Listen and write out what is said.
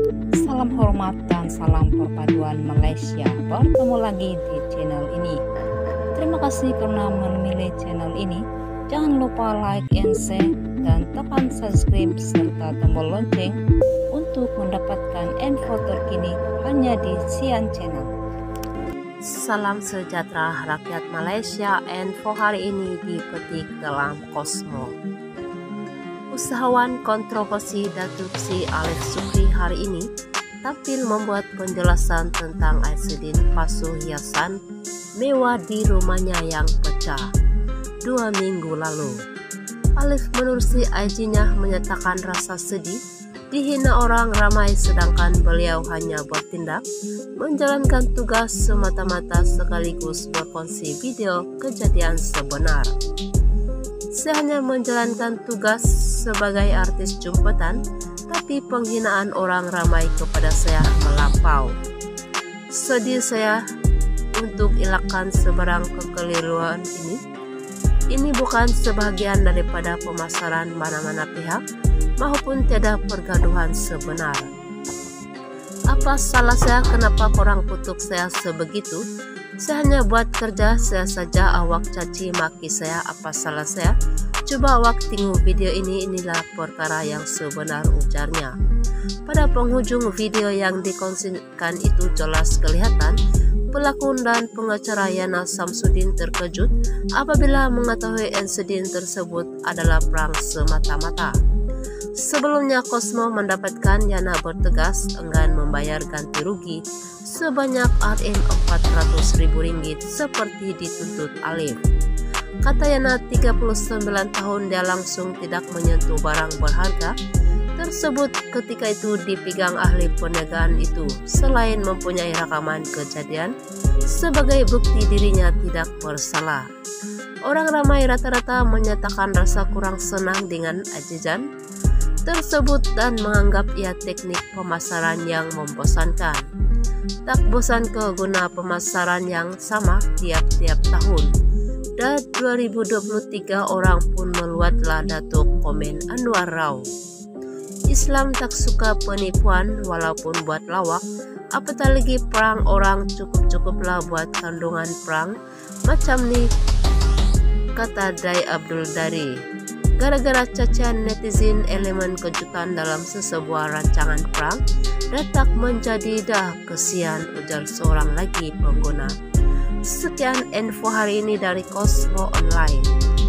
Salam hormat dan salam perpaduan Malaysia. Bertemu lagi di channel ini. Terima kasih karena memilih channel ini. Jangan lupa like and share dan tekan subscribe serta tombol lonceng untuk mendapatkan info terkini hanya di Sian Channel. Salam sejahtera rakyat Malaysia. Info hari ini dipetik dalam Kosmo. Usahawan kontroversi Datuk Sri Alif Sukri hari ini tampil membuat penjelasan tentang insiden pasu hiasan mewah di rumahnya yang pecah 2 minggu lalu. Alif menerusi IG-nya menyatakan rasa sedih dihina orang ramai sedangkan beliau hanya bertindak menjalankan tugas semata-mata sekaligus berkongsi video kejadian sebenar. Saya hanya menjalankan tugas sebagai artis jemputan, tapi penghinaan orang ramai kepada saya melampau. Sedih saya untuk elakkan sebarang kekeliruan ini. Ini bukan sebahagian daripada pemasaran mana-mana pihak maupun tiada pergaduhan sebenar. Apa salah saya kenapa orang kutuk saya sebegitu? Saya hanya buat kerja saya saja, awak caci maki saya, apa salah saya? Coba awak tengok video ini, inilah perkara yang sebenar, ujarnya. Pada penghujung video yang dikongsikan itu jelas kelihatan pelakon dan pengacara Yana Samsudin terkejut apabila mengetahui insiden tersebut adalah perang semata-mata. Sebelumnya Kosmo mendapatkan Yana bertegas enggan membayar ganti rugi sebanyak Rm400.000 seperti dituntut Alif. Kata Yana, 39 tahun dia langsung tidak menyentuh barang berharga tersebut ketika itu dipegang ahli perniagaan itu, selain mempunyai rekaman kejadian sebagai bukti dirinya tidak bersalah. Orang ramai rata-rata menyatakan rasa kurang senang dengan ajajan tersebut dan menganggap ia teknik pemasaran yang membosankan. Tak bosan ke guna pemasaran yang sama tiap-tiap tahun. Dan 2023 orang pun meluatlah Datuk komen Anwar Rao. Islam tak suka penipuan walaupun buat lawak, apatah lagi perang orang cukup-cukuplah buat kandungan perang macam ni, kata Dai Abdul Dari. Gara-gara cacian netizen elemen kejutan dalam sesebuah rancangan perang datak menjadi dah kesian, ujar seorang lagi pengguna. Sekian info hari ini dari Kosmo Online.